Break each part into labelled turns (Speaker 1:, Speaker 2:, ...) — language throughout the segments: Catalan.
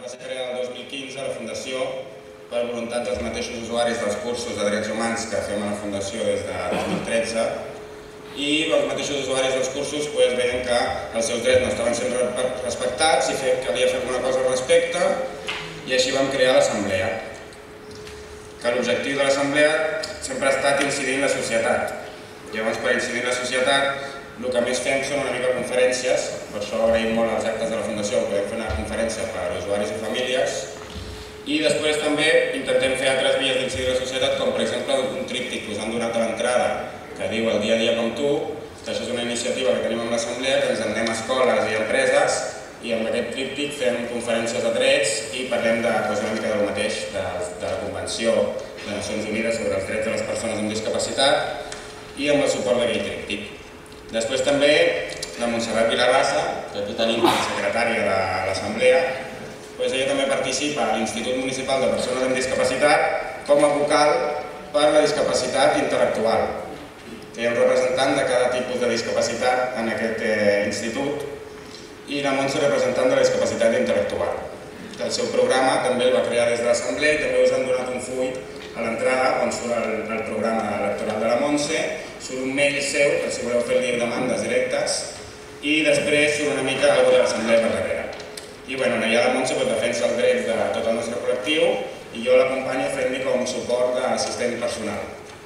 Speaker 1: va ser creada el 2015 a la Fundació per voluntat dels mateixos usuaris dels cursos de drets humans que fem a la Fundació des de 2013, i els mateixos usuaris dels cursos veien que els seus drets no estaven sent respectats i calia fer alguna cosa al respecte, i així vam crear l'Assemblea. Que l'objectiu de l'Assemblea sempre ha estat incidir en la societat. Llavors, per incidir en la societat, el que més fem són una mica conferències, per això agraïm molt els actes de la Fundació, on podem fer una conferència per a usuaris i famílies, i després també intentem fer altres vies d'incidir en la societat, com per exemple un tríptic que us han donat a l'entrada, que diu el dia a dia com tu, que això és una iniciativa que tenim amb l'Assemblea, que ens en anem a escoles i empreses, i amb aquest tríptic fem conferències de drets i parlem una mica del mateix, de la Convenció de Nacions Unides sobre els drets de les persones amb discapacitat, i amb el suport d'aquell tríptic. Després també la Montserrat Vilarrasa, que aquí tenim la secretària de l'Assemblea, ella també participa a l'Institut Municipal de Persones amb Discapacitat com a vocal per la discapacitat intel·lectual. Hi ha un representant de cada tipus de discapacitat en aquest institut i la Montse representant de la discapacitat intel·lectual. El seu programa també el va crear des de l'Assemblea i també us han donat un full a l'entrada on surt el programa electoral de la Montse, surt un mail seu, per si voleu fer-li demandes directes, i després surt una mica alguna de l'Assemblea per darrere. I allà la Montse defensa els drets de tot el nostre col·lectiu i jo l'acompanyo fent-li com suport d'assistent personal.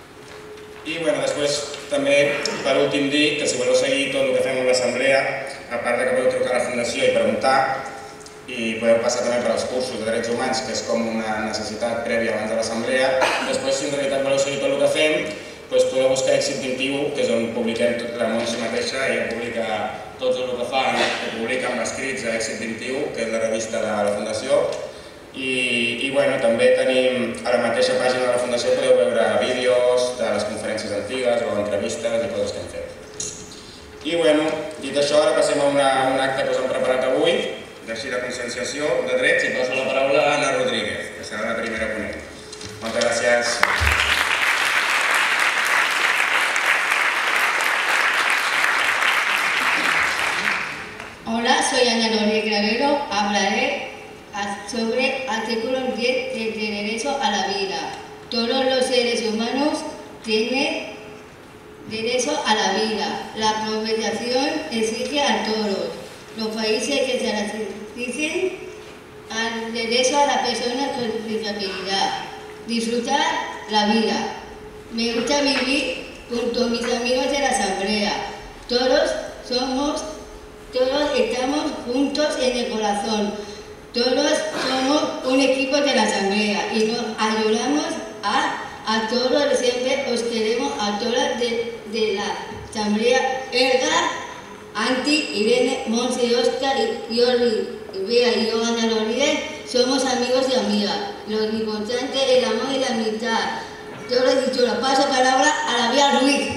Speaker 1: I després també, per últim, dir que si voleu seguir tot el que fem amb l'Assemblea, a part que podeu trucar a la Fundació i preguntar, i podeu passar també per als cursos de drets humans, que és com una necessitat prèvia abans de l'Assemblea. Després, si en realitat voleu seguir tot el que fem, podeu buscar Èxit 21, que és on publiquem la Montse mateixa, ella publica tot el que fa, ho publica amb escrits a Èxit 21, que és la revista de la Fundació. I també tenim a la mateixa pàgina de la Fundació, podeu veure vídeos de les conferències antigues o entrevistes i coses que hem fet. I dit això, ara passem a un acte que us hem preparat avui, d'així de conscienciació de drets, i passo la paraula a Anna Rodríguez, que serà la primera ponent. Moltes gràcies.
Speaker 2: Hola, soy Ana Rodríguez Gravero. Hablaré sobre artículo 10 del derecho a la vida. Todos los seres humanos tienen derecho a la vida. La Convención exige a todos los países que se garanticen al derecho a la persona con discapacidad. Disfrutar la vida. Me gusta vivir junto a mis amigos de la Asamblea. Todos estamos juntos en el corazón. Todos somos un equipo de la Asamblea y nos ayudamos a todos. Siempre os queremos a todas de la Asamblea. Edgar, Anti, Irene, Monse, Oscar, Jordi, Bea y yo, Ana Rodríguez, somos amigos y amigas. Lo importante es el amor y la amistad. Yo lo he dicho, le paso palabra a la Bea Ruiz.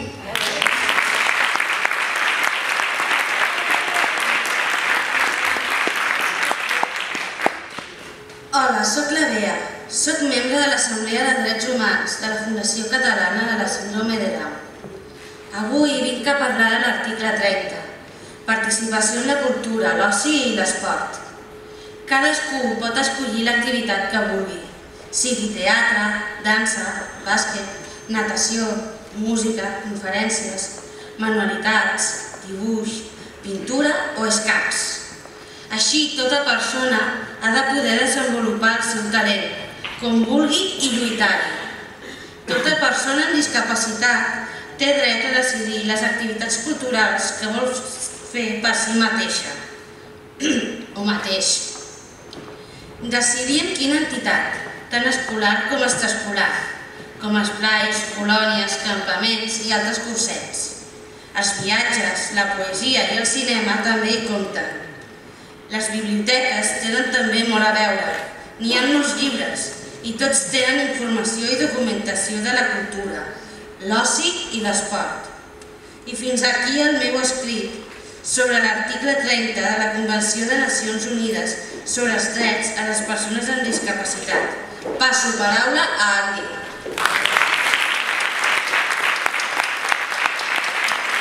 Speaker 3: Hola, soc la Bea. Soc membre de l'Assemblea de Drets Humans de la Fundació Catalana de la Síndrome de Down. Avui vinc a parlar de l'article 30, participació en la cultura, l'oci i l'esport. Cadascú pot escollir l'activitat que vulgui, sigui teatre, dansa, bàsquet, natació, música, conferències, manualitats, dibuix, pintura o escacs. Així, tota persona ha de poder desenvolupar el seu talent, com vulgui i lluitar-hi. Tota persona amb discapacitat té dret a decidir les activitats culturals que vol fer per si mateixa o mateix. Decidir en quina entitat, tant escolar com extraescolar, com esplais, colònies, campaments i altres cursets. Els viatges, la poesia i el cinema també hi compten. Les biblioteques tenen també molt a veure. N'hi ha molts llibres i tots tenen informació i documentació de la cultura, l'oci i l'esport. I fins aquí el meu escrit sobre l'article 30 de la Convenció de Nacions Unides sobre els drets a les persones amb discapacitat. Passo paraula a Andy.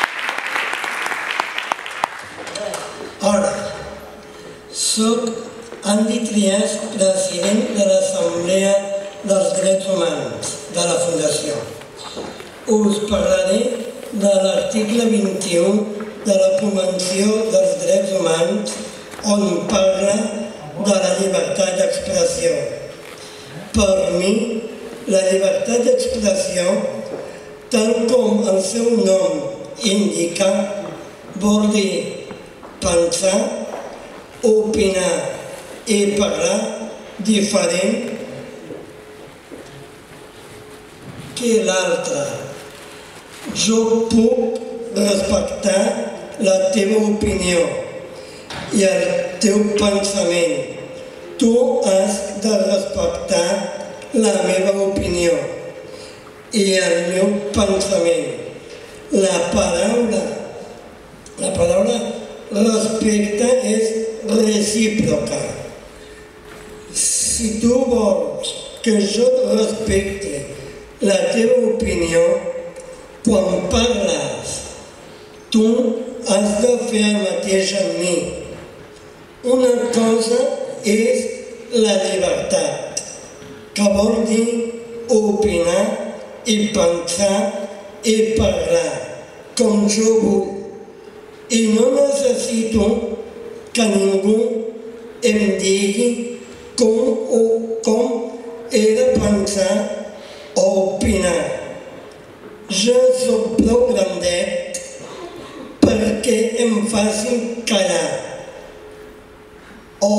Speaker 4: Hola, soc Andy Trias, president de l'Assemblea dels Drets Humans de la Fundació. Us parlaré de l'article 21 de la Convenció dels Drets Humans, on parla de la llibertat d'expressió. Per mi, la llibertat d'expressió, tal com el seu nom indica, vol dir pensar, opinar i parlar diferent que l'altre. Jo puc respectar la teva opinió i el teu pensament. Tu has de respectar la meva opinió i el meu pensament. La paraula respecte és recíproca. Si tu vols que jo respecte la teva opinió, quan parles, tu has de fer el mateix amb mi. Una cosa és la llibertat, que vol dir opinar i pensar i parlar com jo vull. I no necessito que ningú em digui com he de pensar o opinar. Jo soc prou grandet perquè em facin callar o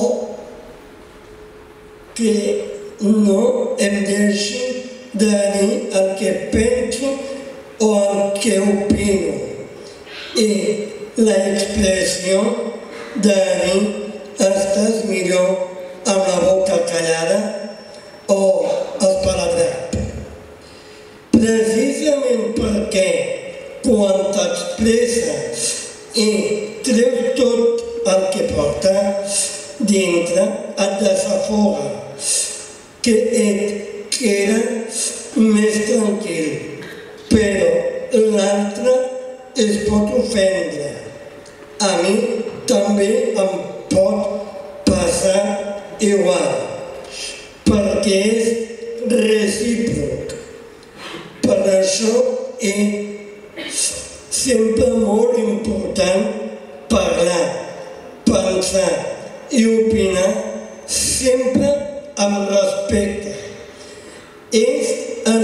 Speaker 4: que no em deixin de dir el que penso o el que opino. I l'expressió de dir estàs millor amb la boca callada o espaladrap. Precisament perquè quan t'expresses i treus tot el que portes dintre et desafoga, que et queda més tranquil, però l'altre es pot ofendre. A mi també em pot passar igual, perquè és recíproc. Per això és sempre molt important parlar, pensar i opinar sempre amb respecte. És el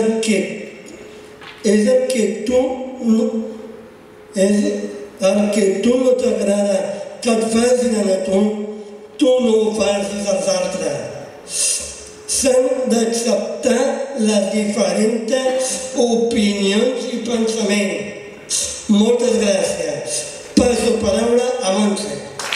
Speaker 4: que tu no t'agrada que et facin a tu no ho facis als altres. S'han d'acceptar les diferents opinions i pensaments. Moltes gràcies. Passo paraula a Montse.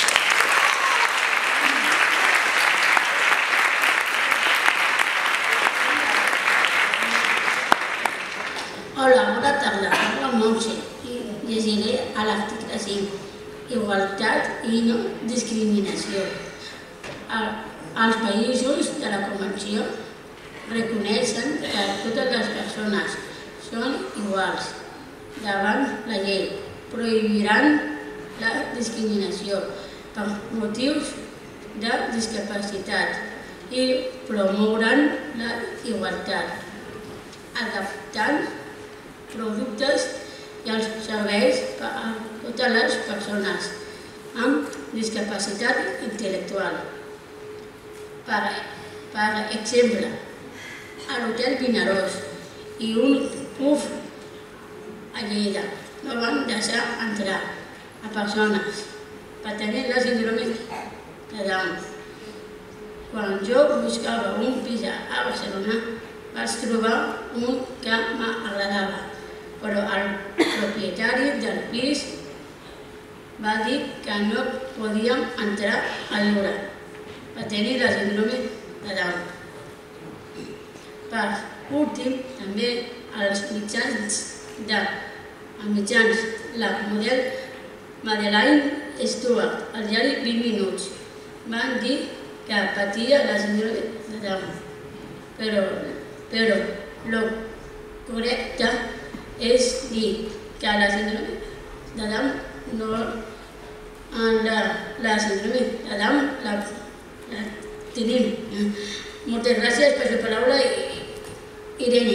Speaker 5: Hola, bona tarda. Parlo amb Montse i llegiré a l'article 5. Igualtat i no discriminació. Els països de la Convenció reconeixen que totes les persones són iguals davant la llei. Prohibiran la discriminació per motius de discapacitat i promouran la igualtat, adaptant productes i els serveis per a totes les persones amb discapacitat intel·lectual. Per exemple, a l'Hotel Vinaròs i un pub a Lleida no van deixar entrar a persones per tenir la síndrome de Down. Quan jo buscava un pis a Barcelona, vaig trobar un que m'agradava, però el propietari del pis va dir que no podíem entrar a viure per tenir la síndrome de Down. Per últim, també els mitjans, la model Madeleine Stewart, al diari 20 minuts, van dir que patia la síndrome de Down. Però el correcte és dir que la síndrome de Down no... La síndrome de Down tenim. Moltes gràcies per la paraula, Irene.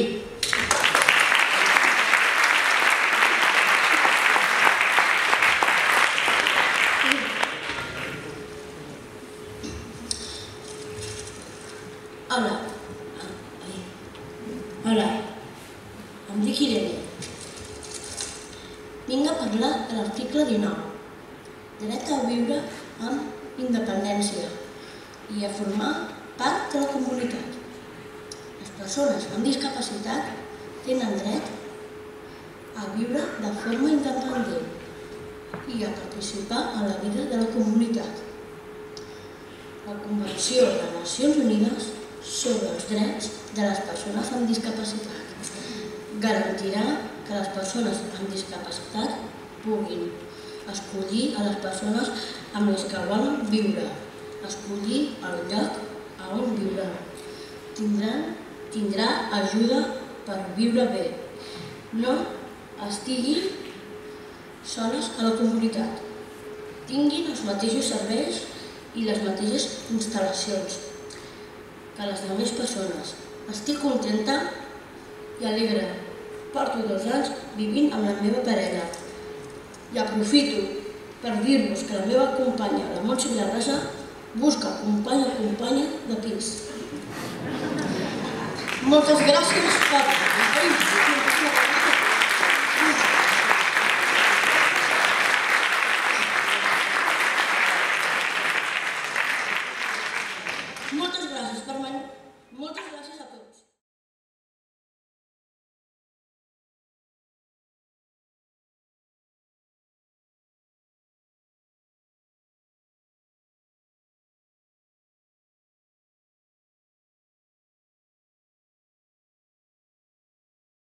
Speaker 5: Hola, em dic Irene. Vinc a parlar de l'article 19, dret a viure amb independència i a formar part de la comunitat. Les persones amb discapacitat tenen dret a viure de forma independent i a participar en la vida de la comunitat. La Convenció de les Nacions Unides sobre els drets de les persones amb discapacitat garantirà que les persones amb discapacitat puguin escollir a les persones amb les que volen viure, escollir el lloc on viure. Tindrà ajuda per viure bé. No estiguin soles a la comunitat. Tinguin els mateixos serveis i les mateixes instal·lacions que les altres persones. Estic contenta i alegre. Porto 2 anys vivint amb la meva parella i aprofito per dir-vos que la meva companya, la Montse Vilarrasa, busca companya o companya de pis. Moltes gràcies per... Moltes gràcies a tots.